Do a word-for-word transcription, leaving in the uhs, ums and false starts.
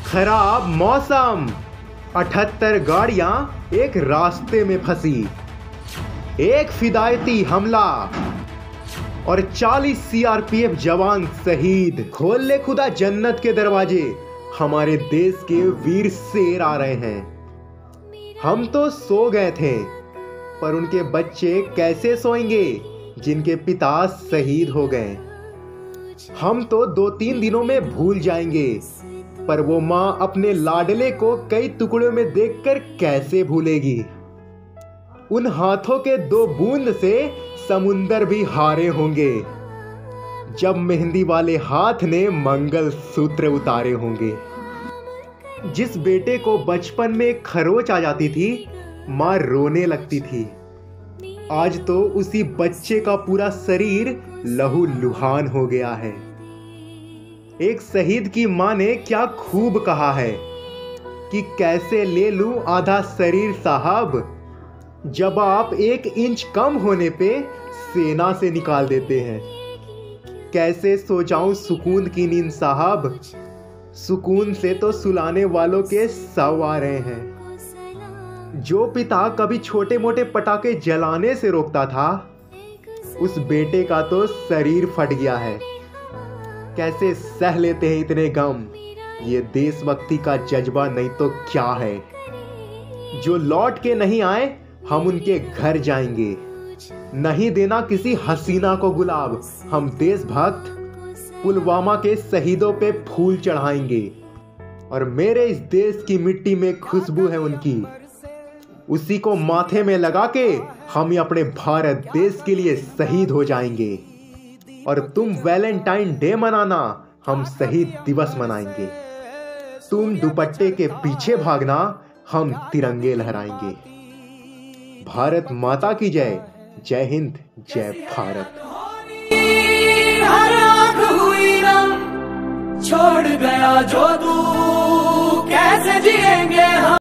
खराब मौसम, अठहत्तर गाड़ियां एक रास्ते में फंसी, एक फिदायती हमला और चालीस सीआरपीएफ जवान शहीद। खोल ले खुदा जन्नत के दरवाजे, हमारे देश के वीर शेर आ रहे हैं। हम तो सो गए थे, पर उनके बच्चे कैसे सोएंगे जिनके पिता शहीद हो गए। हम तो दो तीन दिनों में भूल जाएंगे, पर वो माँ अपने लाडले को कई टुकड़ों में देखकर कैसे भूलेगी। उन हाथों के दो बूंद से समुंदर भी हारे होंगे, जब मेहंदी वाले हाथ ने मंगल सूत्र उतारे होंगे। जिस बेटे को बचपन में खरोच आ जाती थी, माँ रोने लगती थी। आज तो उसी बच्चे का पूरा शरीर लहू लुहान हो गया है। एक शहीद की माँ ने क्या खूब कहा है कि कैसे ले लूं आधा शरीर साहब, जब आप एक इंच कम होने पे सेना से निकाल देते हैं। कैसे सो जाऊं सुकून की नींद साहब, सुकून से तो सुलाने वालों के सौ आ रहे हैं। जो पिता कभी छोटे मोटे पटाखे जलाने से रोकता था, उस बेटे का तो शरीर फट गया है। कैसे सह लेते हैं इतने गम, ये देशभक्ति का जज्बा नहीं तो क्या है। जो लौट के नहीं आए, हम उनके घर जाएंगे। नहीं देना किसी हसीना को गुलाब, हम देशभक्त पुलवामा के शहीदों पे फूल चढ़ाएंगे। और मेरे इस देश की मिट्टी में खुशबू है उनकी, उसी को माथे में लगा के हम अपने भारत देश के लिए शहीद हो जाएंगे। और तुम वैलेंटाइन डे मनाना, हम शहीद दिवस मनाएंगे। तुम दुपट्टे के पीछे भागना, हम तिरंगे लहराएंगे। भारत माता की जय। जय हिंद, जय भारत। छोड़ गया जो तू, कैसे जिएंगे हम।